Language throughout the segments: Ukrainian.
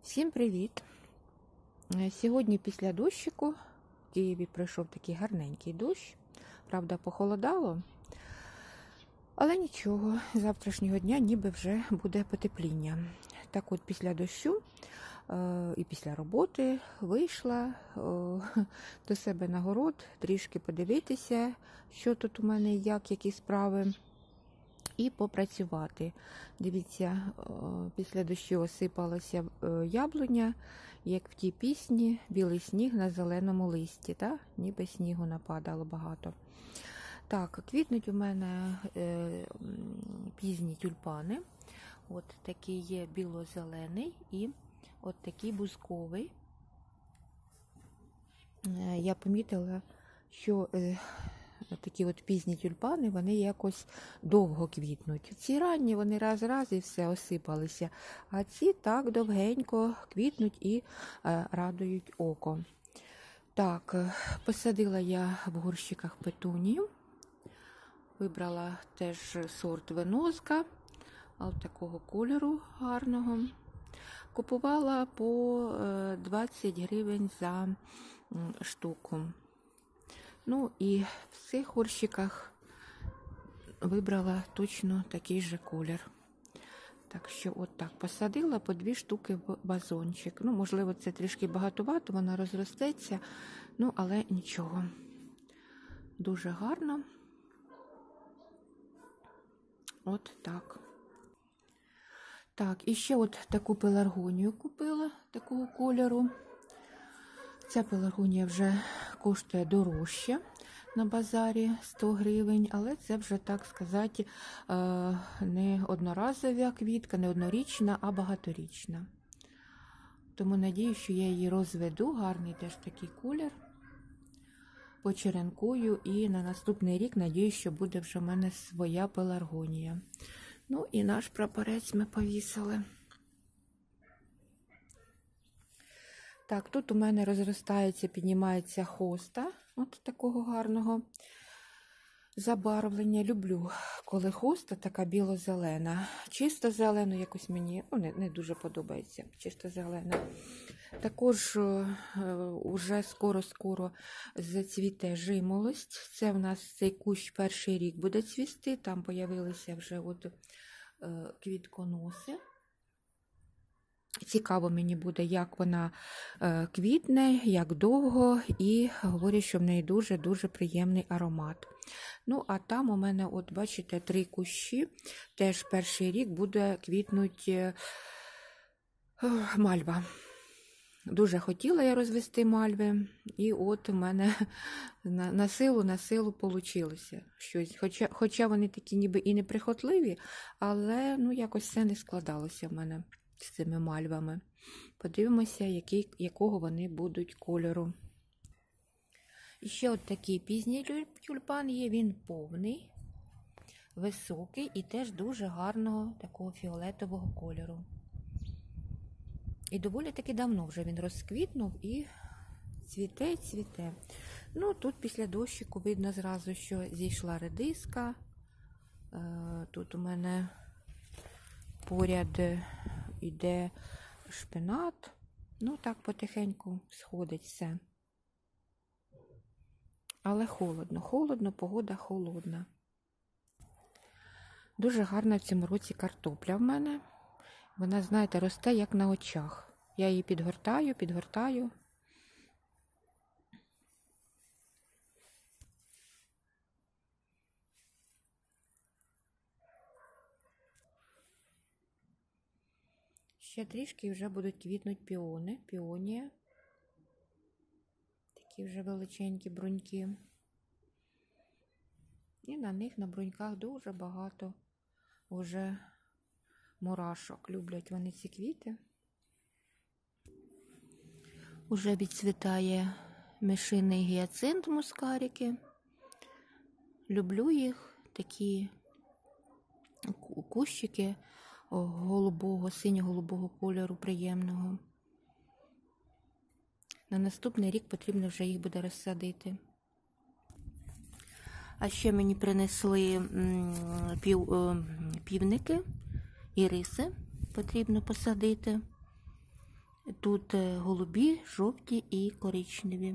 Всім привіт! Сьогодні після дощику в Києві пройшов такий гарненький дощ. Правда, похолодало, але нічого, з завтрашнього дня ніби вже буде потепління. Так от після дощу і після роботи вийшла до себе на город трішки подивитися, що тут у мене, які справи. І попрацювати. Дивіться, після дощу осипалася яблуня, як в тій пісні «Білий сніг на зеленому листі», та? Ніби снігу нападало багато. Так, квітнуть у мене пізні тюльпани. От такий є біло-зелений і от такий бузковий. Я помітила, що такі от пізні тюльпани, вони якось довго квітнуть. Ці ранні, вони раз і все осипалися, а ці так довгенько квітнуть і радують око. Так, посадила я в горщиках петунію. Вибрала теж сорт Венозка, от такого кольору гарного. Купувала по 20 гривень за штуку. Ну і в цих горщиках вибрала точно такий же колір. Так що от так посадила по 2 штуки в вазончик. Ну, можливо, це трішки багатовато, вона розростеться, ну, але нічого. Дуже гарно. От так. Так, і ще от таку пеларгонію купила, такого кольору. Ця пеларгонія вже коштує дорожче на базарі 100 гривень, але це вже, так сказати, не одноразова квітка, не однорічна, а багаторічна. Тому надію, що я її розведу, гарний теж такий колір, почеренкую, і на наступний рік, надію, що буде вже в мене своя пеларгонія. Ну і наш прапорець ми повісили. Так, тут у мене розростається, піднімається хоста, от такого гарного забарвлення. Люблю, коли хоста така біло-зелена. Чисто зелену якось мені не дуже подобається, чисто зелена. Також уже скоро-скоро зацвіте жимолость. Це в нас цей кущ перший рік буде цвісти, там з'явилися вже от квітконоси. Цікаво мені буде, як вона квітне, як довго, і говорю, що в неї дуже-дуже приємний аромат. Ну, а там у мене, от бачите, 3 кущі, теж перший рік буде квітнуть мальва. Дуже хотіла я розвести мальви, і от у мене на силу вийшло щось. Хоча вони такі ніби і неприхотливі, але ну, якось все не складалося в мене з цими мальвами. Подивимося, якого вони будуть кольору. І ще от такий пізній тюльпан є, він повний, високий і теж дуже гарного такого фіолетового кольору. І доволі таки давно вже він розквітнув і цвіте. Ну, тут після дощику видно зразу, що зійшла редиска. Тут у мене поряд іде шпинат. Ну, так потихеньку сходить все. Але холодно, погода холодна. Дуже гарна в цьому році картопля в мене. Вона, знаєте, росте як на очах. Я її підгортаю. Ще трішки вже будуть квітнути піонія. Такі вже величенькі бруньки. І на них, на бруньках, дуже багато вже мурашок. Люблять вони ці квіти. Уже відцвітає мишиний гіацинт мускарики. Люблю їх, такі кущики голубого, синьо-голубого кольору, приємного. На наступний рік потрібно вже їх буде розсадити. А ще мені принесли півники, іриси потрібно посадити. тут голубі, жовті і коричневі.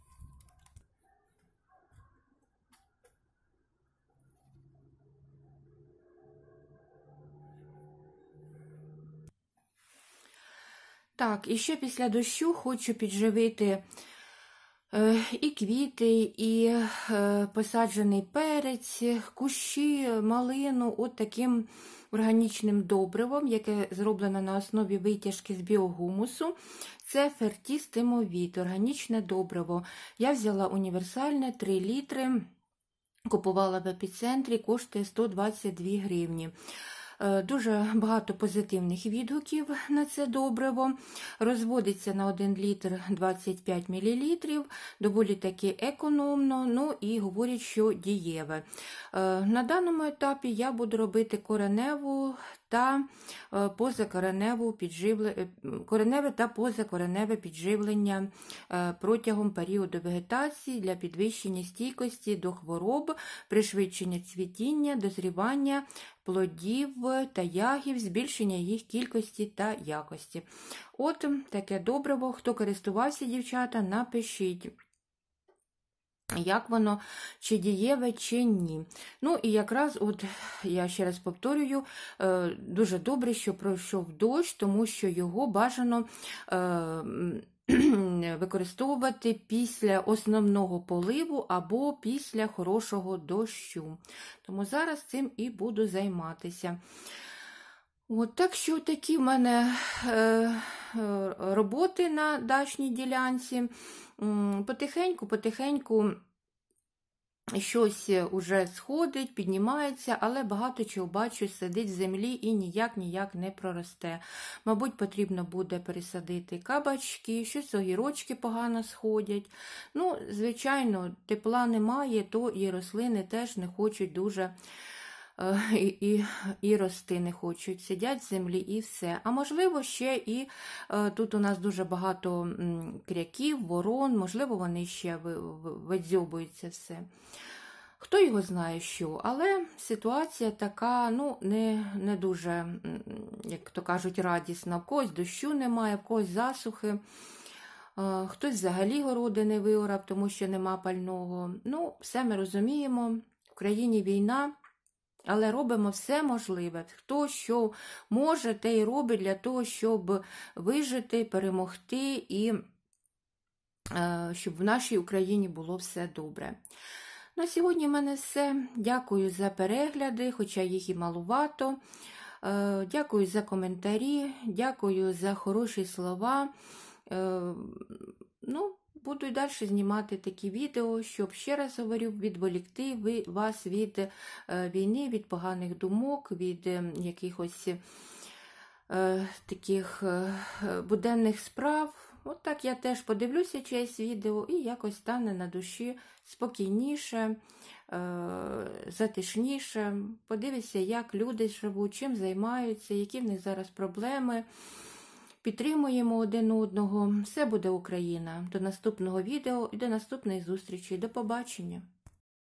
Так, і ще після дощу хочу підживити і квіти, і посаджений перець, кущі, малину от таким органічним добривом, яке зроблено на основі витяжки з біогумусу. Це фертістимовіт, органічне добриво. Я взяла універсальне 3 літри, купувала в епіцентрі, коштує 122 гривні. Дуже багато позитивних відгуків на це добриво. Розводиться на 1 літр 25 мл, доволі таки економно, ну і говорять, що дієве. На даному етапі я буду робити кореневу та кореневе та позакореневе підживлення протягом періоду вегетації для підвищення стійкості до хвороб, пришвидшення цвітіння, дозрівання плодів та ягід, збільшення їх кількості та якості. От таке добриво. Хто користувався, дівчата, напишіть, як воно, чи дієве, чи ні. Ну і якраз, от я ще раз повторюю, дуже добре, що пройшов дощ, тому що його бажано використовувати після основного поливу або після хорошого дощу. Тому зараз цим і буду займатися. От, так що такі в мене роботи на дачній ділянці. Потихеньку щось уже сходить, піднімається, але багато чого бачу, сидить в землі і ніяк не проросте. Мабуть, потрібно буде пересадити кабачки, щось огірочки погано сходять. Ну, звичайно, тепла немає, то і рослини теж не хочуть дуже і рости не хочуть, сидять в землі і все. А можливо, ще і тут у нас дуже багато кряків, ворон, можливо, вони ще видзьобуються все. Хто його знає що, але ситуація така, ну, не дуже, як то кажуть, радісна. В когось дощу немає, в когось засухи. Хтось взагалі городи не виорав, тому що нема пального. Ну, все ми розуміємо, в країні війна. Але робимо все можливе. Хто що може, те й робить для того, щоб вижити, перемогти і щоб в нашій Україні було все добре. На сьогодні в мене все. Дякую за перегляди, хоча їх і малувато. Дякую за коментарі, дякую за хороші слова. Ну, буду й далі знімати такі відео, щоб, ще раз говорю, відволікти вас від війни, від поганих думок, від якихось таких буденних справ. От так я теж подивлюся чиєсь відео і якось стане на душі спокійніше, затишніше. Подивися, як люди живуть, чим займаються, які в них зараз проблеми. Підтримуємо один одного. Все буде Україна. До наступного відео і до наступної зустрічі. До побачення.